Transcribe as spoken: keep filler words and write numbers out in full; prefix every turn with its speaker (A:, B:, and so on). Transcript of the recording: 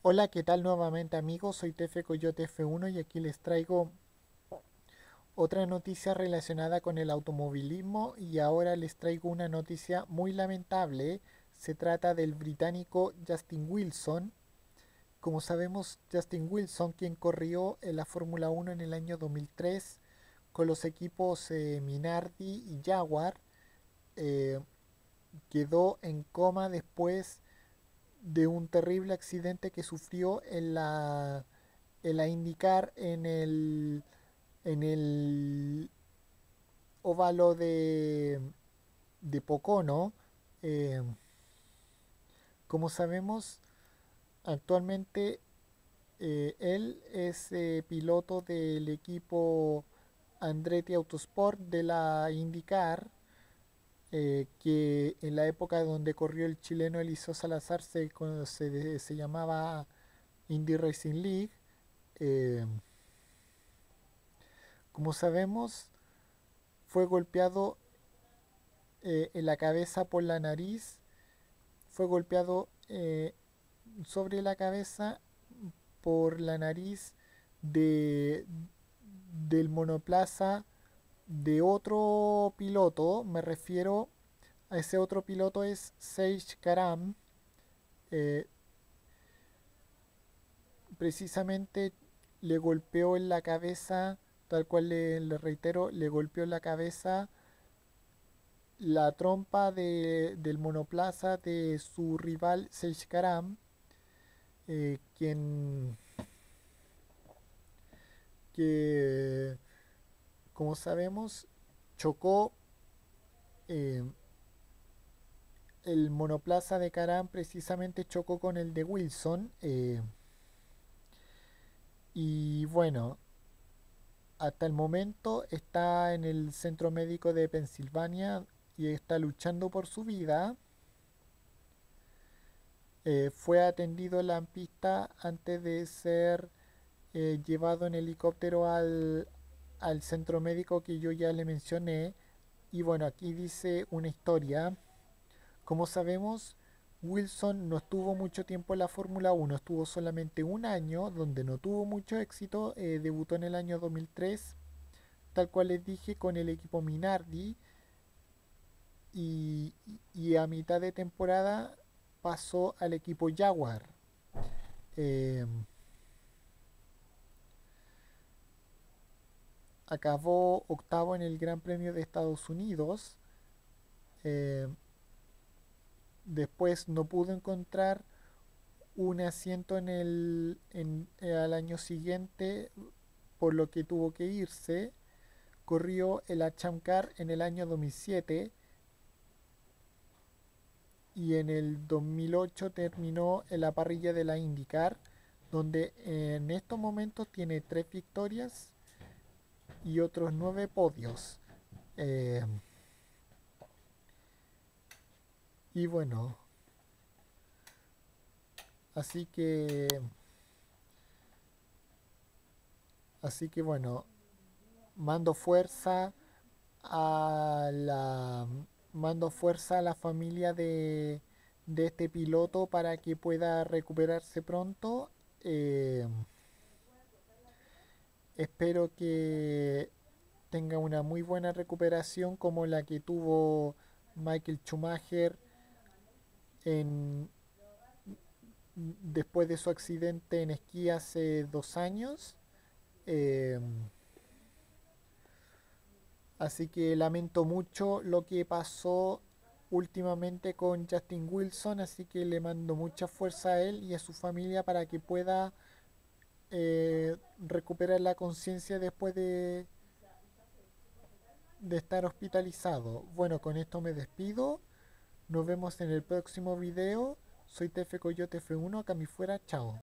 A: Hola, ¿qué tal nuevamente amigos? Soy Tefe Coyote F uno y aquí les traigo otra noticia relacionada con el automovilismo y ahora les traigo una noticia muy lamentable. Se trata del británico Justin Wilson. Como sabemos, Justin Wilson, quien corrió en la Fórmula uno en el año dos mil tres con los equipos eh, Minardi y Jaguar, eh, quedó en coma después de un terrible accidente que sufrió en la en la IndyCar en el, en el óvalo de, de Pocono. Eh, como sabemos, actualmente eh, él es eh, piloto del equipo Andretti Autosport de la IndyCar, eh, que en la época donde corrió el chileno Eliseo Salazar se, se, se llamaba Indy Racing League. Eh, como sabemos, fue golpeado eh, en la cabeza por la nariz, fue golpeado eh, sobre la cabeza por la nariz de, del monoplaza de otro piloto, me refiero a ese otro piloto es Sage Karam, eh, precisamente le golpeó en la cabeza, tal cual le, le reitero, le golpeó en la cabeza la trompa de, del monoplaza de su rival Sage Karam, eh, quien que como sabemos chocó eh, el monoplaza de Karam precisamente chocó con el de Wilson, eh, y bueno, hasta el momento está en el centro médico de Pensilvania y está luchando por su vida. Eh, fue atendido en la pista antes de ser eh, llevado en helicóptero al, al centro médico que yo ya le mencioné. Y bueno, aquí dice una historia. Como sabemos, Wilson no estuvo mucho tiempo en la Fórmula uno, estuvo solamente un año, donde no tuvo mucho éxito. Eh, debutó en el año dos mil tres, tal cual les dije, con el equipo Minardi. Y, y a mitad de temporada pasó al equipo Jaguar. Eh, Acabó octavo en el Gran Premio de Estados Unidos. Eh, Después no pudo encontrar un asiento en el en, eh, al año siguiente, por lo que tuvo que irse. Corrió el Achamcar en el año dos mil siete y en el dos mil ocho terminó en la parrilla de la IndyCar, donde en estos momentos tiene tres victorias y otros nueve podios. Eh, y bueno, así que así que bueno, mando fuerza a la mando fuerza a la familia de, de este piloto para que pueda recuperarse pronto. Eh, Espero que tenga una muy buena recuperación como la que tuvo Michael Schumacher en, después de su accidente en esquí hace dos años. Eh, Así que lamento mucho lo que pasó últimamente con Justin Wilson, así que le mando mucha fuerza a él y a su familia para que pueda eh, recuperar la conciencia después de, de estar hospitalizado. Bueno, con esto me despido. Nos vemos en el próximo video. Soy Tefe Coyote F uno, acá mi fuera, chao.